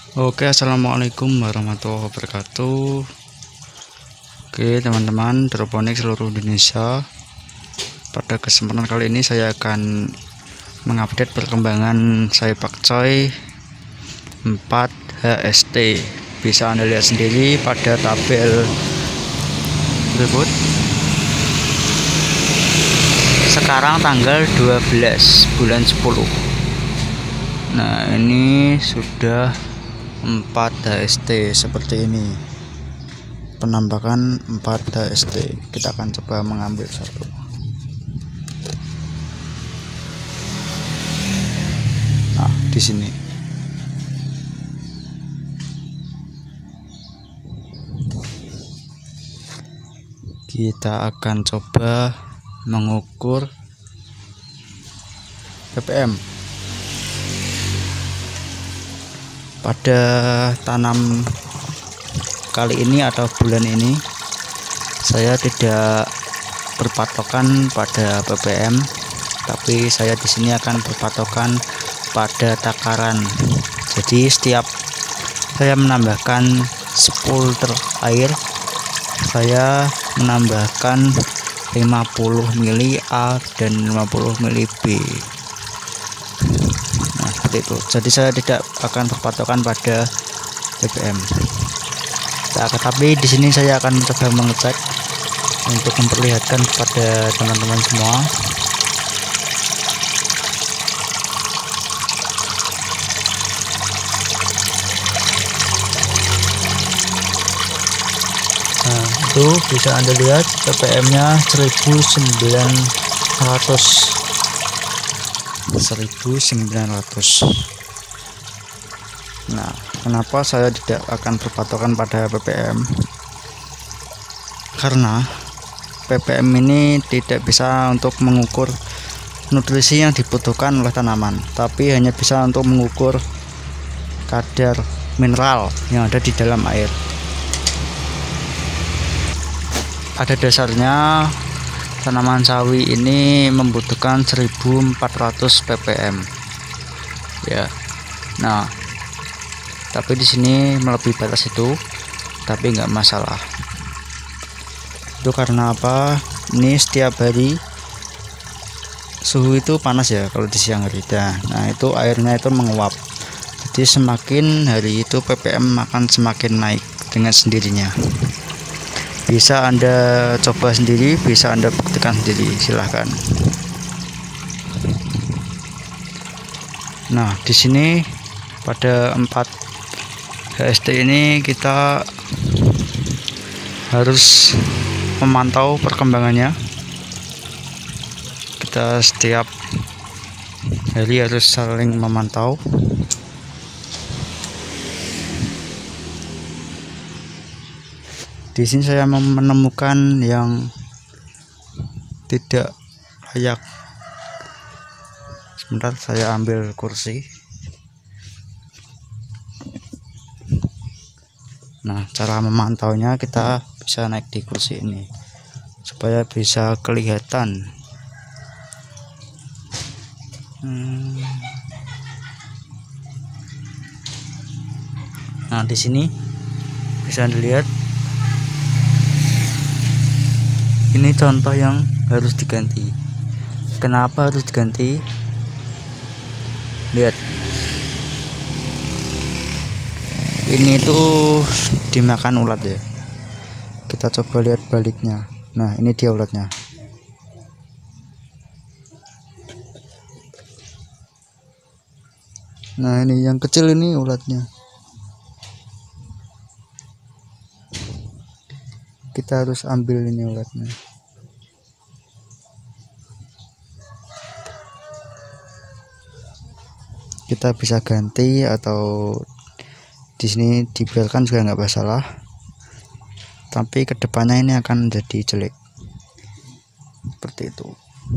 Oke, assalamualaikum warahmatullahi wabarakatuh. Oke, teman-teman hidroponik seluruh Indonesia. Pada kesempatan kali ini saya akan mengupdate perkembangan saya pakcoy 4 HST. Bisa Anda lihat sendiri pada tabel berikut. Sekarang tanggal 12 bulan 10. Nah, ini sudah 4 HST seperti ini, penampakan 4 HST. Kita akan coba mengambil satu. Nah, di sini kita akan coba mengukur ppm pada tanam kali ini atau bulan ini. Saya tidak berpatokan pada ppm, tapi saya di sini akan berpatokan pada takaran. Jadi setiap saya menambahkan 10 liter air, saya menambahkan 50 mili A dan 50 mili B. Nah, seperti itu. Jadi saya tidak akan berpatokan pada ppm. Tapi di sini saya akan mencoba mengecek untuk memperlihatkan kepada teman-teman semua. Nah, itu bisa Anda lihat ppm-nya 1900. Nah, kenapa saya tidak akan berpatokan pada ppm? Karena ppm ini tidak bisa untuk mengukur nutrisi yang dibutuhkan oleh tanaman, tapi hanya bisa untuk mengukur kadar mineral yang ada di dalam air. Pada dasarnya tanaman sawi ini membutuhkan 1400 ppm. Ya. Nah, tapi di sini melebihi batas itu, tapi nggak masalah. Itu karena apa? Ini setiap hari suhu itu panas ya kalau di siang hari. Nah, itu airnya itu menguap. Jadi semakin hari itu ppm akan semakin naik dengan sendirinya. Bisa Anda coba sendiri, bisa Anda buktikan sendiri, silahkan. Nah, di sini pada 4 HST ini kita harus memantau perkembangannya. Kita setiap hari harus saling memantau. Di sini saya menemukan yang tidak layak. Sebentar, saya ambil kursi. Nah, cara memantaunya kita bisa naik di kursi ini supaya bisa kelihatan. Nah, di sini bisa dilihat. Ini contoh yang harus diganti. Kenapa harus diganti? Lihat. Ini tuh dimakan ulat ya. Kita coba lihat baliknya. Nah, ini dia ulatnya. Nah, ini yang kecil ini ulatnya. Kita harus ambil ini ulatnya. Kita bisa ganti atau di sini dibiarkan juga nggak masalah. Tapi kedepannya ini akan jadi jelek. Seperti itu.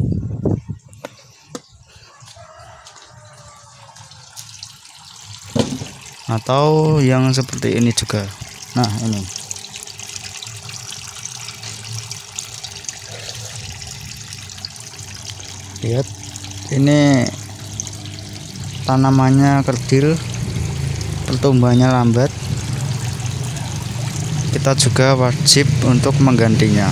Atau yang seperti ini juga. Nah, ini. Lihat, ini tanamannya kerdil, pertumbuhannya lambat, kita juga wajib untuk menggantinya.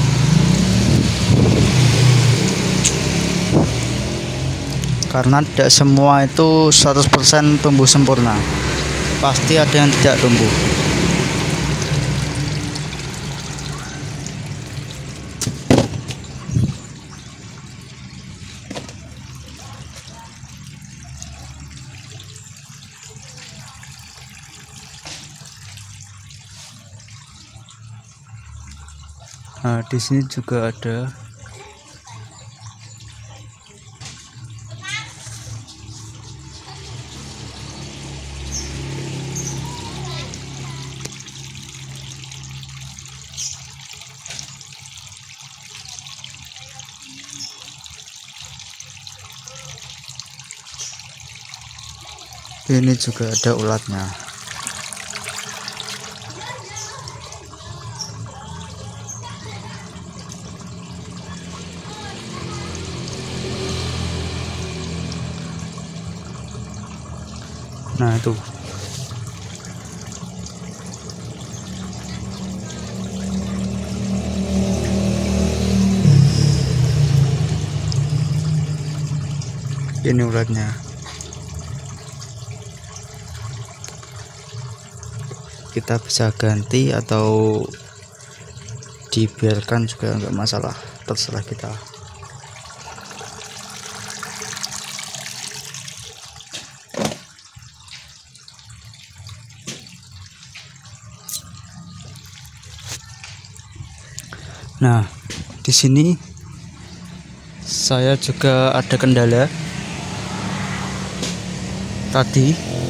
Karena tidak semua itu 100% tumbuh sempurna, pasti ada yang tidak tumbuh. Nah, di sini juga ada. Ini juga ada ulatnya. Nah, itu ini ulatnya. Kita bisa ganti atau dibiarkan juga enggak masalah, terserah kita. Nah, di sini saya juga ada kendala tadi.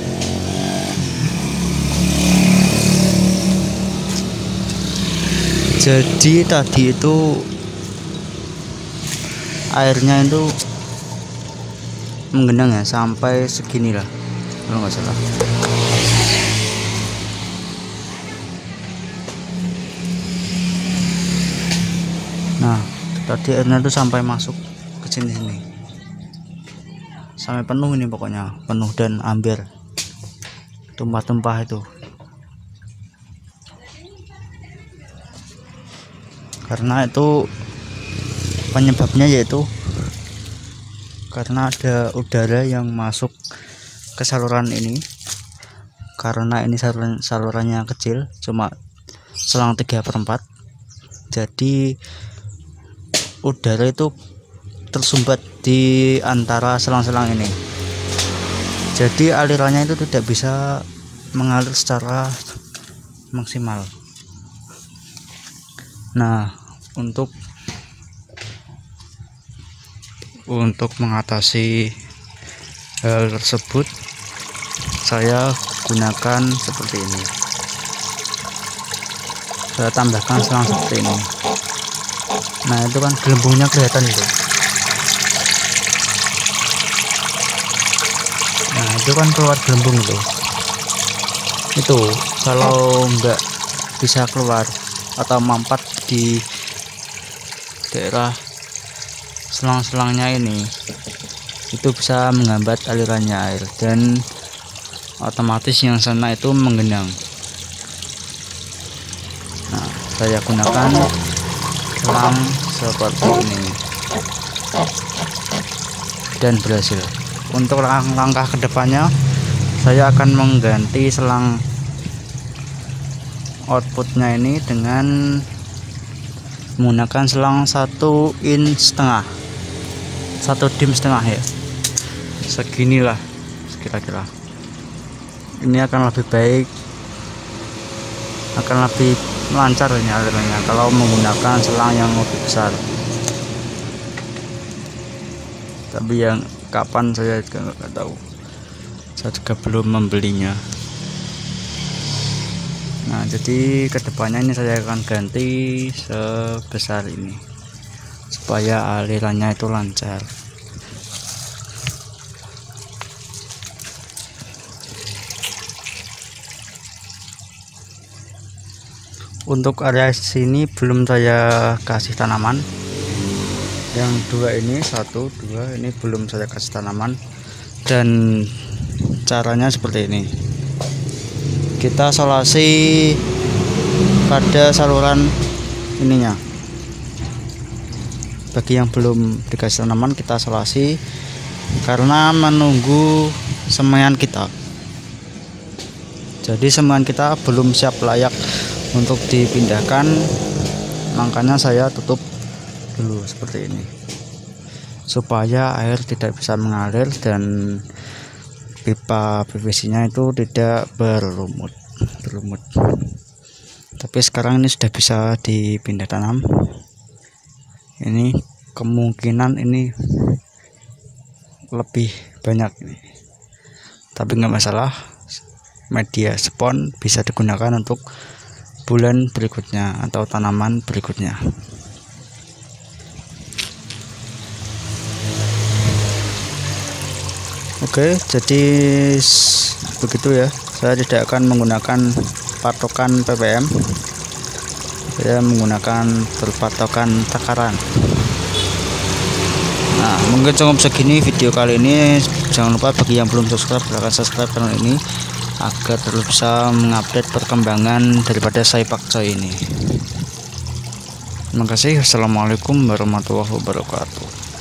Jadi tadi itu airnya itu menggenang ya, sampai segini lah kalau nggak salah. Nah, tadi airnya itu sampai masuk ke sini, sampai penuh ini, pokoknya penuh dan amber, tumpah-tumpah itu. Karena itu penyebabnya yaitu karena ada udara yang masuk ke saluran ini. Karena ini salurannya kecil, cuma selang 3/4, jadi udara itu tersumbat di antara selang-selang ini, jadi alirannya itu tidak bisa mengalir secara maksimal. Nah, untuk mengatasi hal tersebut, saya gunakan seperti ini. Saya tambahkan selang seperti ini. Nah, itu kan gelembungnya kelihatan itu. Nah, itu kan keluar gelembung itu. Itu kalau enggak bisa keluar atau mampet di daerah selang-selangnya ini, itu bisa menghambat alirannya air dan otomatis yang sana itu menggenang. Nah, saya gunakan selang seperti ini dan berhasil. Untuk langkah kedepannya, saya akan mengganti selang outputnya ini dengan menggunakan selang 1,5 in, 1 dim setengah ya, seginilah kira-kira. Ini akan lebih baik, akan lebih lancar ini alirannya kalau menggunakan selang yang lebih besar. Tapi yang kapan saya juga nggak tahu, saya juga belum membelinya. Nah, jadi kedepannya ini saya akan ganti sebesar ini supaya alirannya itu lancar. Untuk area sini belum saya kasih tanaman. Yang dua ini, 1, 2 ini belum saya kasih tanaman, dan caranya seperti ini. kita solasi pada saluran ininya. Bagi yang belum dikasih tanaman, kita solasi karena menunggu semaian kita. Jadi semaian kita belum siap layak untuk dipindahkan, makanya saya tutup dulu seperti ini supaya air tidak bisa mengalir dan pipa PVC nya itu tidak berlumut. Tapi sekarang ini sudah bisa dipindah tanam. Ini kemungkinan ini lebih banyak ini, tapi nggak masalah, media spon bisa digunakan untuk bulan berikutnya atau tanaman berikutnya. Oke, jadi begitu ya. Saya tidak akan menggunakan patokan ppm, saya menggunakan berpatokan takaran. Nah, mungkin cukup segini video kali ini. Jangan lupa bagi yang belum subscribe, silahkan subscribe channel ini agar terus bisa mengupdate perkembangan daripada Sai Pakcoy ini. Terima kasih. Assalamualaikum warahmatullahi wabarakatuh.